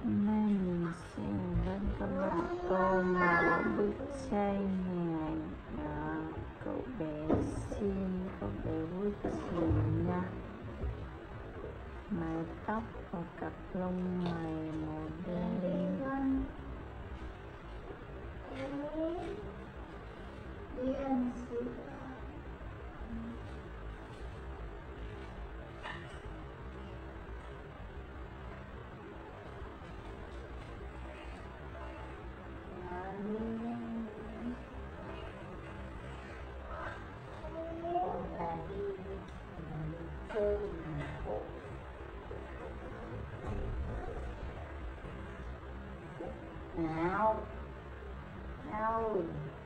Hôm nay mình sẽ lên các bạn tô màu bức tranh này. Cậu bé xin, cậu bé Vũ Chỉ nha. Mái tóc và cặp lông mày màu đen. Đi ăn sữa. Nào nào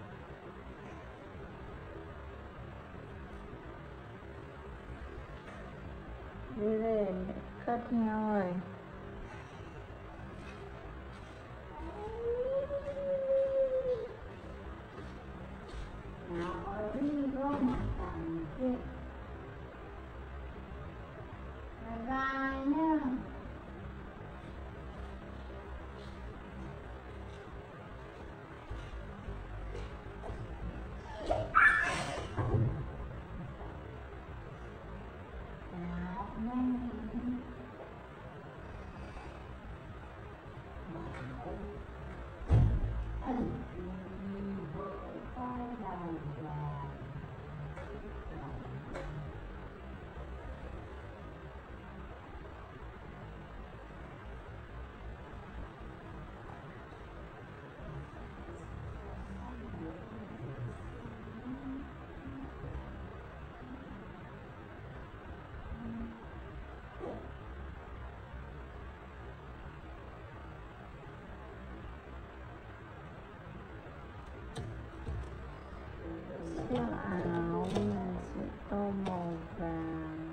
đi lên cất nhau rồi. Nào đi không thằng kia ra nhá. Chiếc áo mình sẽ tô màu vàng.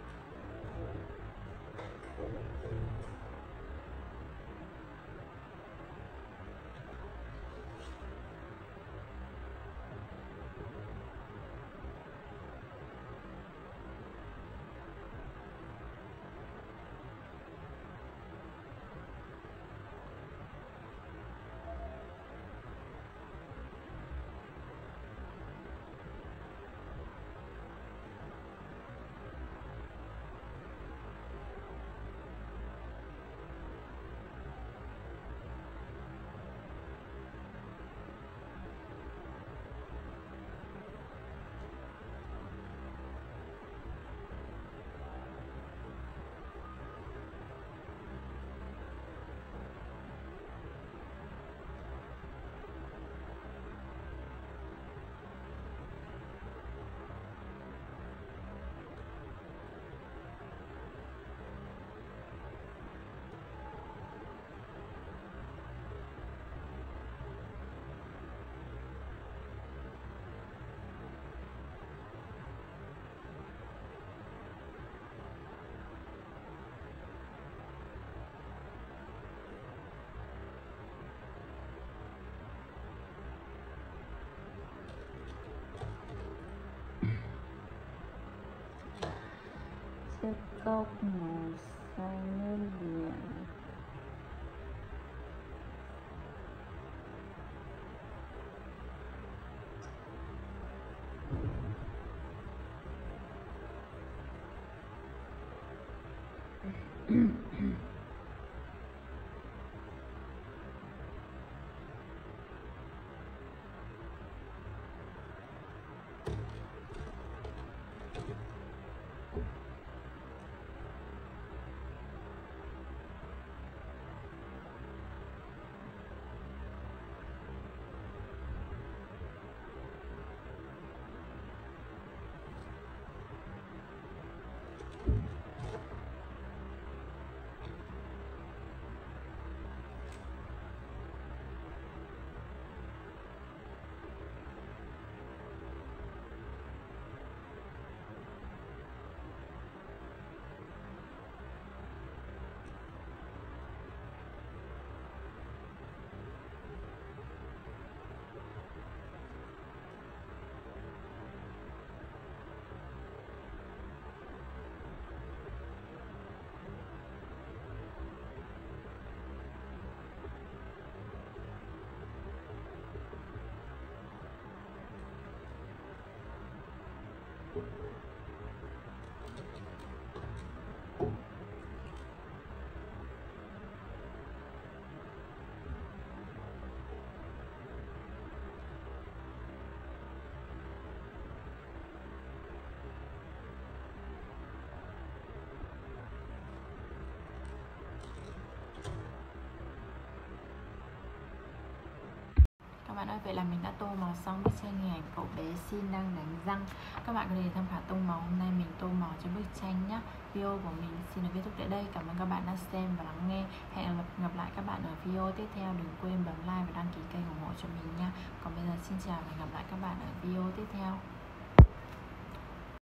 Chiếc cốc màu xanh như biển. Vậy là mình đã tô màu xong bức tranh hình ảnh cậu bé Xin đang đánh răng. Các bạn có thể tham khảo tông màu. Hôm nay mình tô màu cho bức tranh nhé. Video của mình xin được kết thúc tại đây. Cảm ơn các bạn đã xem và lắng nghe. Hẹn gặp lại các bạn ở video tiếp theo. Đừng quên bấm like và đăng ký kênh ủng hộ cho mình nha. Còn bây giờ xin chào và hẹn gặp lại các bạn ở video tiếp theo.